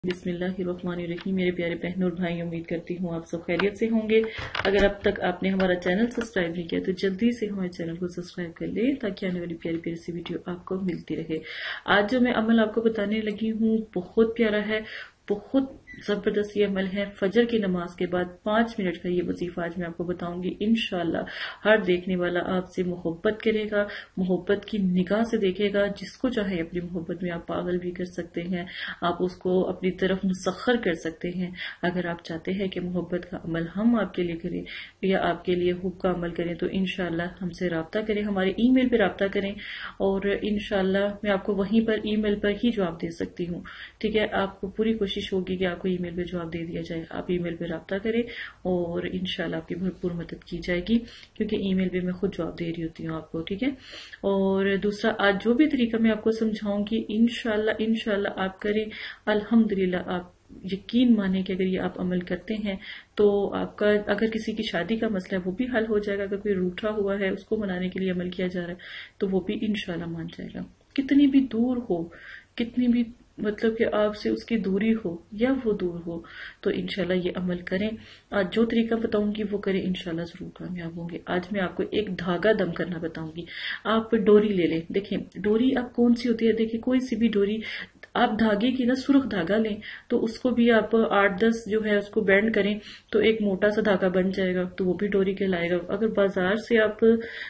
بسم اللہ الرحمن الرحیم. میرے پیارے بہنوں اور بھائی، امید کرتی ہوں آپ سب خیریت سے ہوں گے. اگر اب تک آپ نے ہمارا چینل سبسکرائب نہیں کیا تو جلدی سے ہمارے چینل کو سبسکرائب کر لیں تاکہ آنے والی پیاری پیاری سی ویڈیو آپ کو ملتی رہے. آج جو میں عمل آپ کو بتانے لگی ہوں بہت پیارا ہے، بہت زبردست یہ عمل ہے. فجر کی نماز کے بعد 5 منٹ کا یہ وظیفہ آج میں آپ کو بتاؤں گی. انشاءاللہ ہر دیکھنے والا آپ سے محبت کرے گا، محبت کی نگاہ سے دیکھے گا. جس کو چاہے اپنی محبت میں آپ پاگل بھی کر سکتے ہیں، آپ اس کو اپنی طرف مسخر کر سکتے ہیں. اگر آپ چاہتے ہیں کہ محبت کا عمل ہم آپ کے لیے کریں یا آپ کے لیے حب کا عمل کریں تو انشاءاللہ ہم سے رابطہ کریں، ہمارے ای میل پہ رابطہ کریں اور انشاءاللہ میں آپ کو وہیں پر ای میل پر ہی جواب دے سکتی ہوں. ٹھیک ہے، آپ کو پوری کوشش ہوگی کہ آپ کو ای میل پہ جواب دے دیا جائے. آپ ای میل پہ رابطہ کریں اور انشاءاللہ آپ کی بھرپور مدد کی جائے گی، کیونکہ ای میل پہ میں خود جواب دے رہی ہوتی ہوں آپ کو. ٹھیک ہے، اور دوسرا آج جو بھی طریقہ میں آپ کو سمجھاؤں گی انشاءاللہ آپ کریں. الحمدللہ آپ یقین مانیں کہ اگر یہ آپ عمل کرتے ہیں تو آپ کا، اگر کسی کی شادی کا مسئلہ ہے وہ بھی حل ہو جائے گا. اگر کوئی روٹھا ہوا ہے اس کو منانے کے لیے عمل کیا جا رہا ہے تو وہ بھی انشاءاللہ مان جائے گا. کتنی بھی دور ہو، کتنی بھی مطلب کہ آپ سے اس کی دوری ہو یا وہ دور ہو، تو انشاءاللہ یہ عمل کریں. آج جو طریقہ بتاؤں گی وہ کریں، انشاءاللہ ضرور کامیاب ہوں گے. آج میں آپ کو ایک دھاگا دم کرنا بتاؤں گی. آپ ڈوری لے لیں. دیکھیں ڈوری اب کون سی ہوتی ہے، دیکھیں کوئی سی بھی ڈوری، آپ دھاگے کی نا سرخ دھاگا لیں تو اس کو بھی آپ 8-10 جو ہے اس کو بینڈ کریں تو ایک موٹا سا دھاگا بن جائے گا، تو وہ بھی ڈوری کہلائے گا. اگر بازار سے آپ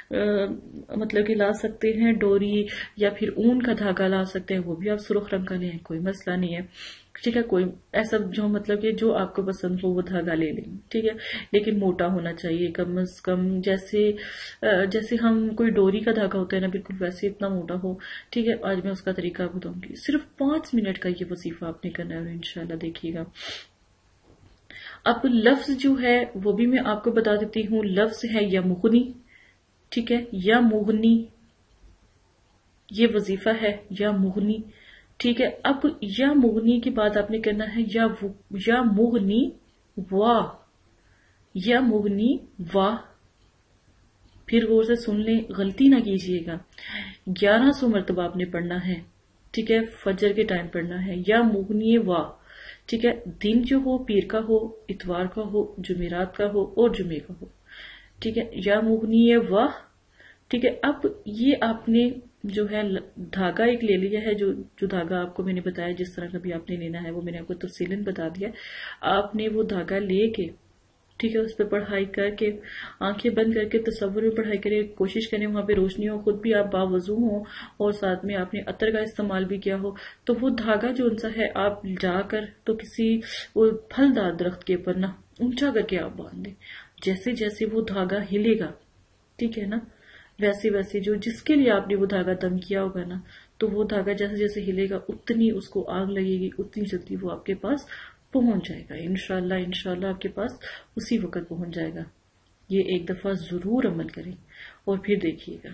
مطلب کہ لا سکتے ہیں ڈوری یا پھر اون کا دھاگا لا سکتے ہیں، وہ بھی آپ سرخ رنگ کا لیں، کوئی مسئلہ نہیں ہے. ٹھیک ہے، کوئی ایسا جو مطلب کہ جو آپ کو پسند ہو وہ دھاگا لے لیں. ٹھیک ہے، لیکن موٹا ہونا چاہیے کم از کم، جیسے ہم کوئی ڈوری کا دھاگا ہوتا ہے نا، بالکل ویسے اتنا موٹا ہو. ٹھیک ہے، آج میں اس کا طریقہ بتاؤں گی. صرف 5 منٹ کا یہ وظیفہ آپ نے کرنا ہے اور انشاءاللہ دیکھیے گا. اب لفظ جو ہے وہ بھی میں آپ کو بتا دیتی ہوں. لفظ ہے یا مغنی. ٹھیک ہے، یا مغنی، یہ وظیفہ ہے یا مغنی. ٹھیک ہے، اب یا مغنی کے بعد آپ نے کرنا ہے یا مغنی واہ، یا مغنی واہ. پھر غور سے سن لیں، غلطی نہ کیجیے گا. 1100 مرتبہ آپ نے پڑھنا ہے. ٹھیک ہے، فجر کے ٹائم پڑھنا ہے یا مغنی واہ. ٹھیک ہے، دن جو ہو پیر کا ہو، اتوار کا ہو، جمعرات کا ہو اور جمعے کا ہو. ٹھیک ہے، یا مغنی واہ. ٹھیک ہے، اب یہ آپ نے جو ہے دھاگا ایک لے لیا ہے، جو دھاگا آپ کو میں نے بتایا جس طرح کا بھی آپ نے لینا ہے وہ میں نے آپ کو تفصیلاً بتا دیا. آپ نے وہ دھاگا لے کے، ٹھیک ہے، اس پہ پڑھائی کر کے، آنکھیں بند کر کے تصور میں پڑھائی کریں. کوشش کریں وہاں پہ روشنی ہو، خود بھی آپ باوضو ہوں اور ساتھ میں آپ نے عطر کا استعمال بھی کیا ہو. تو وہ دھاگا جو انسا ہے آپ جا کر تو کسی وہ پھلدار درخت کے اوپر نا اونچا کر کے آپ باندھ دیں. جیسے جیسے وہ دھاگا ہلے گا، ٹھیک ہے نا، ویسے جس کے لیے آپ نے وہ دھاگا دم کیا ہوگا نا، تو وہ دھاگا جیسے جیسے ہلے گا اتنی اس کو آگ لگے گی، اتنی جلدی وہ آپ کے پاس پہنچ جائے گا. انشاءاللہ آپ کے پاس اسی وقت پہنچ جائے گا. یہ ایک دفعہ ضرور عمل کریں اور پھر دیکھیے گا.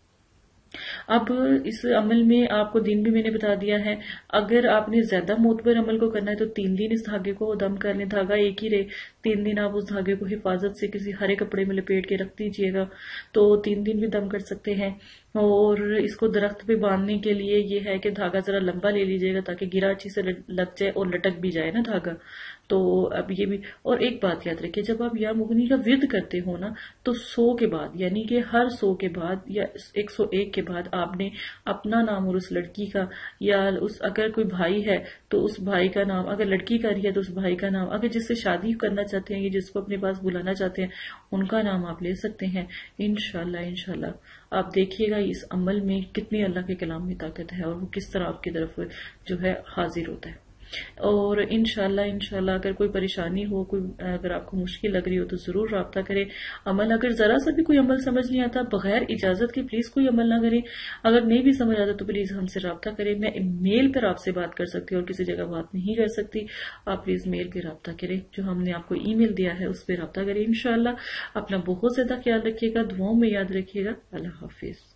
اب اس عمل میں آپ کو دن بھی میں نے بتا دیا ہے. اگر آپ نے زیادہ معتبر عمل کو کرنا ہے تو 3 دن اس دھاگے کو دم کر لیں. دھاگا ایک ہی رہے، 3 دن آپ اس دھاگے کو حفاظت سے کسی ہرے کپڑے میں لپیٹ کے رکھ دیجئے گا، تو 3 دن بھی دم کر سکتے ہیں. اور اس کو درخت پہ باندھنے کے لیے یہ ہے کہ دھاگا ذرا لمبا لے لیجئے گا تاکہ گرا اچھی سے لگ جائے اور لٹک بھی جائے نا دھاگا. تو اب یہ بھی، اور ایک بات یاد رکھیے، جب آپ یا مغنی کا ورد کرتے ہو نا تو 100 کے بعد، یعنی کہ ہر 100 کے بعد یا 101 کے بعد آپ نے اپنا نام اور اس لڑکی کا، یا اگر کوئی بھائی ہے تو اس بھائی کا نام، اگر لڑکی کا رہی ہے تو اس بھائی کا نام، اگر جس سے شادی کرنا چاہتے ہیں یا جس کو اپنے پاس بلانا چاہتے ہیں ان کا نام آپ لے سکتے ہیں. انشاءاللہ آپ دیکھیے گا اس عمل میں کتنی اللہ کے کلام میں طاقت ہے اور وہ کس طرح آپ کی طرف جو ہے حاضر ہوتا ہے. اور انشاءاللہ اگر کوئی پریشانی ہو، اگر آپ کو مشکل لگ رہی ہو تو ضرور رابطہ کریں. عمل اگر ذرا سا بھی کوئی عمل سمجھ نہیں آتا، بغیر اجازت کے پلیز کوئی عمل نہ کریں. اگر نہیں بھی سمجھ آتا تو پلیز ہم سے رابطہ کریں. میں میل پر آپ سے بات کر سکتی ہوں اور کسی جگہ بات نہیں کر سکتی. آپ پلیز میل پہ رابطہ کریں، جو ہم نے آپ کو ای میل دیا ہے اس پہ رابطہ کریں. انشاءاللہ اپنا بہت زیادہ خیال رکھیے گا، دعاؤں میں یاد رکھیے گا. اللہ حافظ.